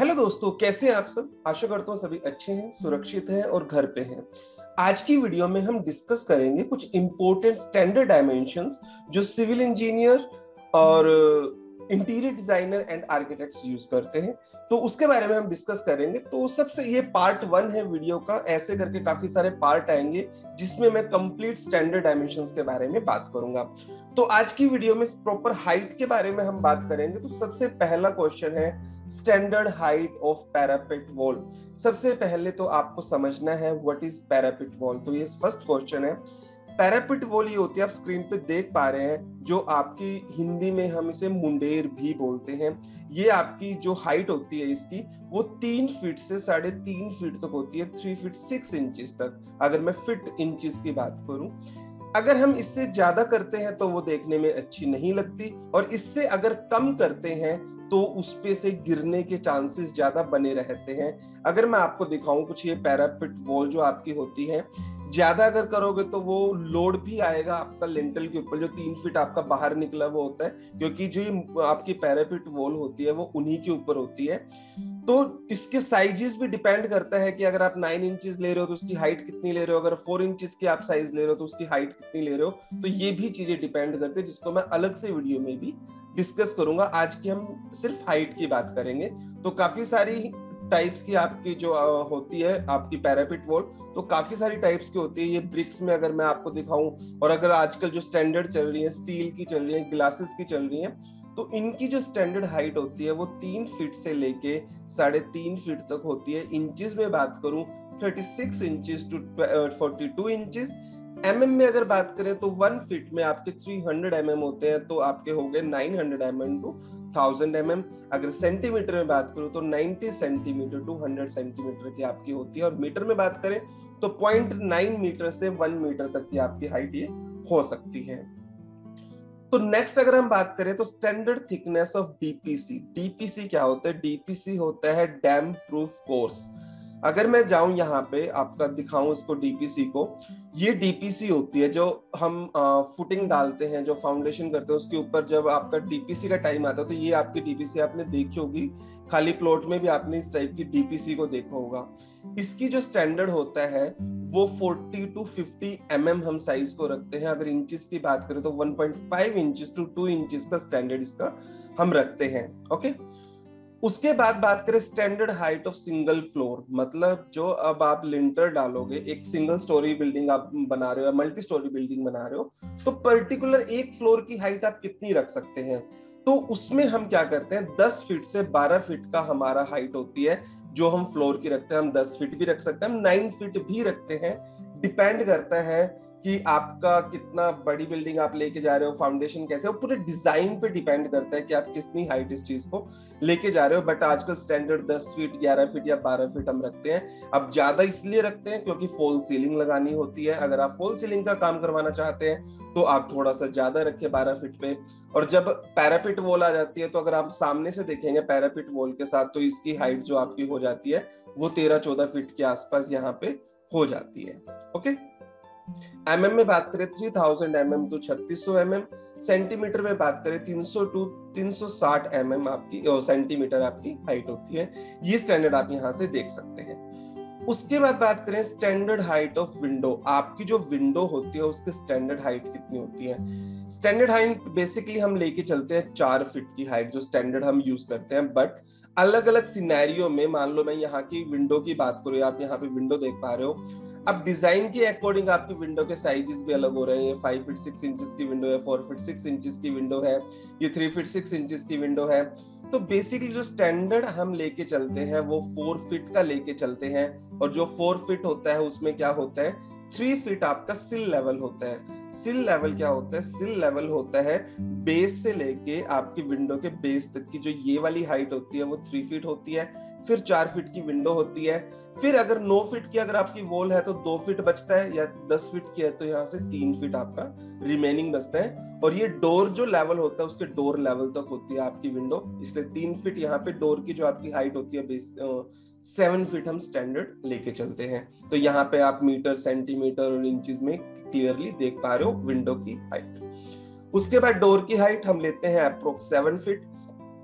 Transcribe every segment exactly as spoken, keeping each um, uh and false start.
Hello दोस्तों, कैसे हैं आप सब। आशा करता हूँ सभी अच्छे हैं, सुरक्षित हैं और घर पे हैं। आज की वीडियो में हम डिस्कस करेंगे कुछ इंपॉर्टेंट स्टैंडर्ड डायमेंशंस जो सिविल इंजीनियर और interior designer and architects use करते हैं। तो उसके बारे में हम डिस्कस करेंगे। तो सबसे ये पार्ट वन है वीडियो का, ऐसे करके काफी सारे पार्ट आएंगे जिसमें मैं कंप्लीट स्टैंडर्ड डायमेंशंस के बारे में बात करूंगा। तो आज की वीडियो में प्रॉपर हाइट के बारे में हम बात करेंगे। तो सबसे पहला क्वेश्चन है standard height of parapet wall. सबसे पहले तो आपको समझना है व्हाट इज पैरापेट वॉल। तो ये फर्स्ट क्वेश्चन है। पैरापेट वॉल ये होती है, आप स्क्रीन पे देख पा रहे हैं, जो आपकी हिंदी में हम इसे मुंडेर भी बोलते हैं। ये आपकी जो हाइट होती है इसकी, वो तीन फीट से साढ़े तीन फीट तक होती है, थ्री फीट सिक्स इंचेस तक, अगर मैं फीट इंचेस की बात करूं। अगर हम इससे ज्यादा करते हैं तो वो देखने में अच्छी नहीं लगती, और इससे अगर कम करते हैं तो उस पे से गिरने के चांसेस ज्यादा बने रहते हैं। अगर मैं आपको दिखाऊं कुछ, ये पैरापेट वॉल जो आपकी होती है, ज्यादा अगर करोगे तो वो लोड भी आएगा आपका लिंटल के ऊपर, जो तीन फीट आपका बाहर निकला वो होता है, क्योंकि जो आपकी पैरापेट वॉल होती है वो उन्हीं के ऊपर होती है। तो इसके साइजेस भी डिपेंड करता है कि अगर आप नाइन इंचेस ले रहे हो तो उसकी हाइट कितनी ले रहे हो, अगर फोर इंचेस की आप साइज ले रहे हो तो उसकी हाइट कितनी ले रहे हो। तो ये भी चीजें डिपेंड करते हैं, जिसको मैं अलग से वीडियो में भी डिस्कस करूंगा। आज की हम सिर्फ हाइट की बात करेंगे। तो काफी सारी टाइप्स की आपकी जो होती है आपकी पैरापेट वॉल, तो काफी सारी टाइप्स की होती है। ये ब्रिक्स में अगर मैं आपको दिखाऊं, और अगर आजकल जो स्टैंडर्ड चल रही है, स्टील की चल रही है, ग्लासेस की चल रही है, तो इनकी जो स्टैंडर्ड हाइट होती है वो तीन फीट से लेके साढ़े तीन फीट तक होती है। इंचेस में बात करूं, thirty six inches to forty two inches. MM में अगर बात करें तो वन फीट में आपके थ्री हंड्रेड एमएम होते हैं, तो आपके हो गए nine hundred MM to thousand MM. अगर सेंटीमीटर में बात करूं तो ninety centimetre to hundred centimetre की आपकी होती है, और मीटर में बात करें तो पॉइंट नाइन मीटर से वन मीटर तक की आपकी हाइट ये हो सकती है। तो नेक्स्ट अगर हम बात करें तो standard thickness of DPC. DPC क्या होता है? डीपीसी होता है डैम प्रूफ कोर्स। अगर मैं जाऊं यहाँ पे आपका दिखाऊं इसको डीपीसी को, ये डीपीसी होती है जो हम फुटिंग डालते हैं, जो फाउंडेशन करते हैं उसके ऊपर। जब आपका डीपीसी का टाइम आता है तो ये आपकी डीपीसी आपने देखी होगी, खाली प्लॉट में भी आपने इस टाइप की डीपीसी को देखा होगा। इसकी जो स्टैंडर्ड होता है वो फोर्टी टू फिफ्टी एमएम हम साइज को रखते हैं। अगर इंचेस की बात करें तो one point five inches to two inches का स्टैंडर्ड इसका हम रखते हैं। ओके, उसके बाद बात करें standard height of single floor. मतलब जो अब आप लिंटर डालोगे, एक सिंगल स्टोरी बिल्डिंग आप बना रहे हो या मल्टी स्टोरी बिल्डिंग बना रहे हो, तो पर्टिकुलर एक फ्लोर की हाइट आप कितनी रख सकते हैं। तो उसमें हम क्या करते हैं, दस फीट से बारह फीट का हमारा हाइट होती है जो हम फ्लोर की रखते हैं। हम दस फीट भी रख सकते हैं, हम नाइन फीट भी रखते हैं। डिपेंड करता है कि आपका कितना बड़ी बिल्डिंग आप लेके जा रहे हो, फाउंडेशन कैसे हो, पूरे डिजाइन पे डिपेंड करता है कि आप कितनी हाइट इस चीज को लेके जा रहे हो। बट आजकल स्टैंडर्ड दस फीट, ग्यारह फीट या बारह फीट हम रखते हैं। अब ज्यादा इसलिए रखते हैं क्योंकि फॉल सीलिंग लगानी होती है। अगर आप फॉल सीलिंग का काम करवाना चाहते हैं तो आप थोड़ा सा ज्यादा रखें बारह फीट पे। और जब पैरापेट वॉल आ जाती है तो अगर आप सामने से देखेंगे पैरापेट वॉल के साथ, तो इसकी हाइट जो आपकी हो जाती है वो तेरह चौदह फीट के आसपास यहाँ पे हो जाती है। ओके, एमएम में बात करें थ्री थाउजेंड एमएम टू छत्तीस सौ एमएम। सेंटीमीटर में बात करें तीन सौ टू तीन सौ साठ एमएम आपकी सेंटीमीटर आपकी हाइट होती है। ये स्टैंडर्ड आप यहाँ से देख सकते हैं। उसके बाद बात करें स्टैंडर्ड हाइट ऑफ विंडो। आपकी जो विंडो होती है उसकी स्टैंडर्ड हाइट कितनी होती है। स्टैंडर्ड हाइट बेसिकली हम लेके चलते हैं चार फीट की हाइट, जो स्टैंडर्ड हम यूज करते हैं। बट अलग अलग सिनेरियो में, मान लो मैं यहाँ की विंडो की बात करूँ, आप यहाँ पे विंडो देख पा रहे हो। अब डिजाइन के अकॉर्डिंग आपकी विंडो के साइजेस भी अलग हो रहे हैं। ये फाइव फीट सिक्स इंचेस की विंडो है, फोर फीट सिक्स इंचेस की विंडो है, ये थ्री फीट सिक्स इंचेस की विंडो है। तो बेसिकली जो स्टैंडर्ड हम लेके चलते हैं वो फोर फीट का लेके चलते हैं। और जो फोर फीट होता है उसमें क्या होता है, थ्री फीट आपका सिल लेवल होता है। सिल लेवल क्या होता है? सिल लेवल होता है बेस से लेके आपकी विंडो के बेस तक की जो ये वाली हाइट होती है वो थ्री फीट होती है। फिर चार फीट की विंडो होती है। फिर अगर नौ फीट की अगर आपकी वॉल है तो दो फीट बचता है, या दस फीट की है तो यहाँ से तीन फीट आपका रिमेनिंग बचता है। और ये डोर जो लेवल होता है उसके डोर लेवल तक होती है आपकी विंडो, इसलिए तीन फीट यहाँ पे डोर की जो आपकी हाइट होती है बेस सेवन फीट हम स्टैंडर्ड लेके चलते हैं। तो यहाँ पे आप मीटर, सेंटीमीटर और इंचेस में क्लियरली देख पा रहे हो विंडो की हाइट। उसके बाद डोर की हाइट हम लेते हैं अप्रोक्स सेवन फीट।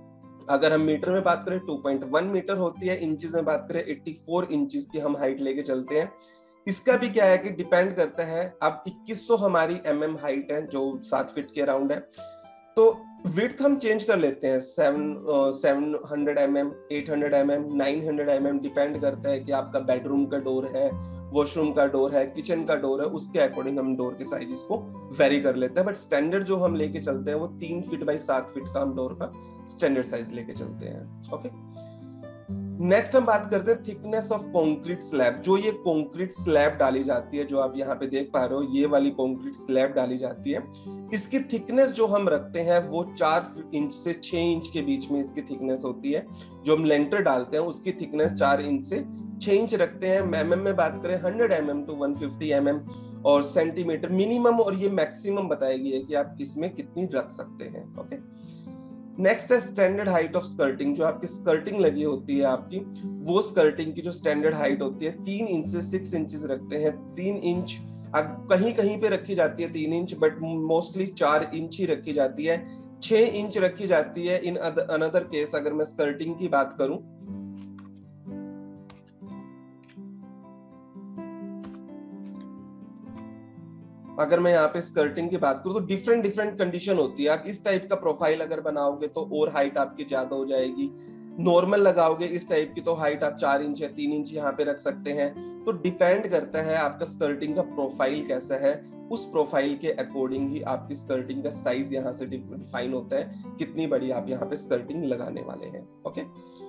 अगर हम मीटर में बात करें टू पॉइंट वन मीटर होती है, इंचेस में बात करें चौरासी इंचेस की हम हाइट लेके चलते हैं। इसका भी क्या है कि डिपेंड करता है, अब इक्कीस सौ हमारी एम एम हाइट है जो सात फीट के अराउंड है, तो विड्थ हम चेंज कर लेते हैं seven seven hundred M M, eight hundred M M, nine hundred M M, depend करता है कि आपका बेडरूम का डोर है, वॉशरूम का डोर है, किचन का डोर है, उसके अकॉर्डिंग हम डोर के साइजेस को वेरी कर लेते हैं। बट स्टैंडर्ड जो हम लेके चलते हैं वो तीन फीट बाई सात फीट का हम डोर का स्टैंडर्ड साइज लेके चलते हैं। ओके, नेक्स्ट हम बात करते हैं थिकनेस ऑफ कंक्रीट स्लैब। जो ये कंक्रीट स्लैब डाली जाती है, जो आप यहाँ पे देख पा रहे हो, ये वाली कंक्रीट स्लैब डाली जाती है, इसकी थिकनेस जो हम रखते हैं वो चार इंच से छह इंच के बीच में इसकी थिकनेस होती है। जो हम लेंटर डालते हैं उसकी थिकनेस चार इंच से छह इंच रखते हैं। एम एम में बात करें hundred M M two one fifty M M, और सेंटीमीटर मिनिमम और ये मैक्सिमम बताएगी है कि आप किसमें कितनी रख सकते हैं। ओके, नेक्स्ट है स्टैंडर्ड हाइट ऑफ स्कर्टिंग। जो आपकी स्कर्टिंग लगी होती है आपकी, वो स्कर्टिंग की जो स्टैंडर्ड हाइट होती है तीन इंच से सिक्स इंचेस रखते हैं। तीन इंच कहीं कहीं पे रखी जाती है तीन इंच, बट मोस्टली चार इंच ही रखी जाती है। छह इंच रखी जाती है इन अनदर केस। अगर मैं स्कर्टिंग की बात करूं, अगर मैं यहाँ पे स्कर्टिंग की बात करूं तो डिफरेंट डिफरेंट कंडीशन होती है। आप इस टाइप का प्रोफाइल अगर बनाओगे तो और हाइट आपकी ज्यादा हो जाएगी। नॉर्मल लगाओगे इस टाइप की तो हाइट आप चार इंच या तीन इंच यहाँ पे रख सकते हैं। तो डिपेंड करता है आपका स्कर्टिंग का प्रोफाइल कैसा है, उस प्रोफाइल के अकॉर्डिंग ही आपकी स्कर्टिंग का साइज यहाँ से डिफाइन होता है, कितनी बड़ी आप यहाँ पे स्कर्टिंग लगाने वाले हैं। ओके,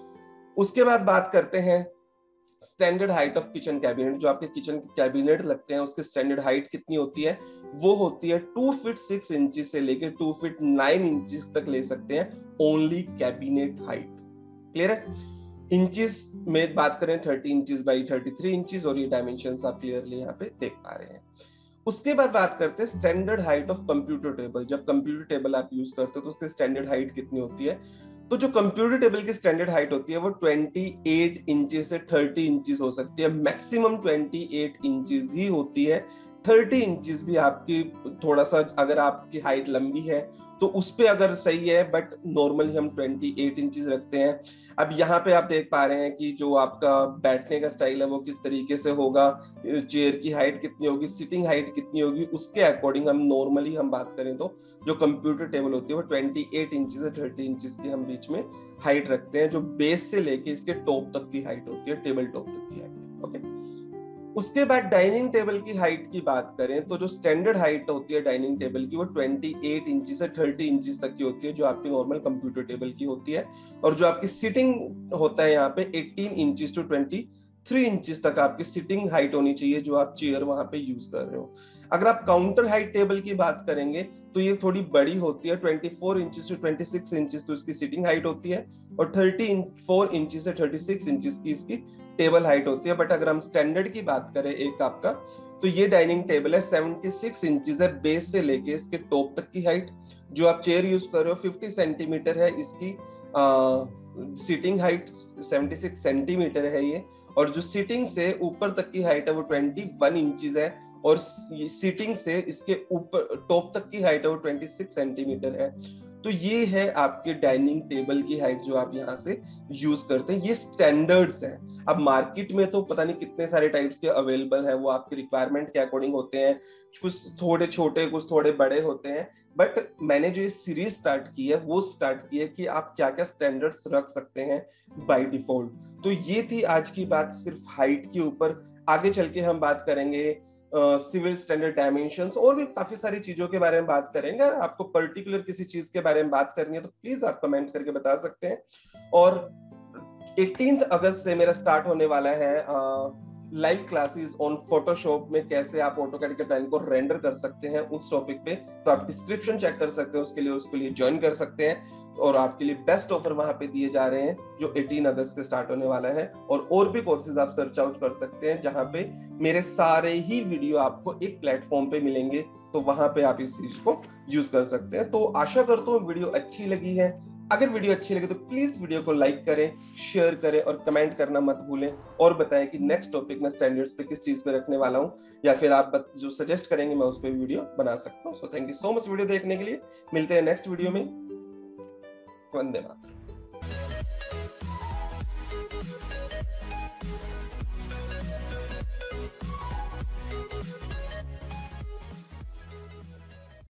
उसके बाद बात करते हैं standard height of kitchen cabinet. जो आपके किचन के कैबिनेट लगते हैं उसकी स्टैंडर्ड हाइट कितनी होती है, वो होती है टू फीट सिक्स इंचेस से लेके टू फीट नाइन इंचेस तक ले सकते हैं, ओनली कैबिनेट हाइट। क्लियर है? इंचेस में बात करें thirty inches by thirty three inches, और ये डायमेंशंस आप क्लियरली यहाँ पे देख पा रहे हैं। उसके बाद बात करते हैं standard height of computer table. जब कंप्यूटर टेबल आप यूज करते हो तो उसकी स्टैंडर्ड हाइट कितनी होती है, तो जो कंप्यूटर टेबल की स्टैंडर्ड हाइट होती है वो अट्ठाईस इंचेस से तीस इंचेस हो सकती है। मैक्सिमम अट्ठाईस इंचेस ही होती है। तीस इंचेस भी आपकी थोड़ा सा, अगर आपकी हाइट लंबी है तो उस पे अगर सही है, बट नॉर्मली हम अट्ठाईस इंचेस रखते हैं। अब यहाँ पे आप देख पा रहे हैं कि जो आपका बैठने का स्टाइल है वो किस तरीके से होगा, चेयर की हाइट कितनी होगी, सिटिंग हाइट कितनी होगी, उसके अकॉर्डिंग हम नॉर्मली हम बात करें तो जो कंप्यूटर टेबल होती है वो अट्ठाईस इंचेस से तीस इंचेस की हम बीच में हाइट रखते हैं, जो बेस से लेके इसके टॉप तक की हाइट होती है, टेबल टॉप तक की हाइट। ओके, उसके बाद डाइनिंग टेबल की हाइट की बात करें तो जो स्टैंडर्ड हाइट होती है डाइनिंग टेबल की वो अट्ठाईस इंच से तीस इंच तक की होती है, जो आपकी नॉर्मल कंप्यूटर टेबल की होती है। और जो आपकी सिटिंग होता है यहाँ पे अठारह इंच टू तेईस इंच तक आपकी सिटिंग हाइट होनी चाहिए, जो आप चेयर वहां पे यूज कर रहे हो। अगर आप काउंटर हाइट टेबल की बात करेंगे तो ये थोड़ी बड़ी होती है, चौबीस इंच से छब्बीस इंच तो इसकी सिटिंग हाइट होती है, और चौंतीस इंच से छत्तीस इंच की इसकी टेबल हाइट होती है। बट अगर हम स्टैंडर्ड की बात करें एक आपका, तो ये डाइनिंग टेबल है छिहत्तर इंचेस है बेस से लेके इसके टॉप तक की हाइट। जो आप चेयर यूज कर रहे हो पचास सेंटीमीटर है इसकी सीटिंग हाइट, छिहत्तर सेंटीमीटर है ये, और जो सीटिंग से ऊपर तक की हाइट है वो इक्कीस इंचेस है, और सीटिंग से इसके ऊपर टॉप तक की हाइट है वो छब्बीस सेंटीमीटर है। तो ये है आपके डाइनिंग टेबल की हाइट जो आप यहाँ से यूज करते हैं। ये स्टैंडर्ड्स हैं। अब मार्केट में तो पता नहीं कितने सारे टाइप्स के अवेलेबल है, वो आपकी रिक्वायरमेंट के अकॉर्डिंग होते हैं, कुछ थोड़े छोटे कुछ थोड़े बड़े होते हैं। बट मैंने जो ये सीरीज स्टार्ट की है वो स्टार्ट की है कि आप क्या क्या स्टैंडर्ड्स रख सकते हैं बाय डिफॉल्ट। तो ये थी आज की बात सिर्फ हाइट के ऊपर। आगे चल के हम बात करेंगे सिविल स्टैंडर्ड डायमेंशंस, और भी काफी सारी चीजों के बारे में बात करेंगे। अगर आपको पर्टिकुलर किसी चीज के बारे में बात करनी है तो प्लीज आप कमेंट करके बता सकते हैं। और अठारह अगस्त से मेरा स्टार्ट होने वाला है लाइव क्लासेस ऑन फोटोशॉप में कैसे आप ऑटोकैड के टाइम को रेंडर कर सकते हैं, उस टॉपिक पे। तो आप डिस्क्रिप्शन चेक कर सकते हैं, उसके लिए उसके लिए ज्वाइन कर सकते हैं। और आपके लिए बेस्ट ऑफर वहां पे दिए जा रहे हैं जो अठारह अगस्त से स्टार्ट होने वाला है। और और भी कोर्सेज आप सर्च आउट कर सकते हैं जहां पे मेरे सारे ही वीडियो आपको एक प्लेटफॉर्म पे मिलेंगे, तो वहां पे आप इस चीज को यूज कर सकते हैं। तो आशा करता हूँ वीडियो अच्छी लगी है। अगर वीडियो अच्छी लगे तो प्लीज वीडियो को लाइक करें, शेयर करें और कमेंट करना मत भूलें, और बताएं कि नेक्स्ट टॉपिक में स्टैंडर्ड्स पे किस चीज पे रखने वाला हूं, या फिर आप जो सजेस्ट करेंगे मैं उस पे वीडियो बना सकता हूं। So thank you so much video देखने के लिए। मिलते हैं नेक्स्ट वीडियो में। वंदे मातरम।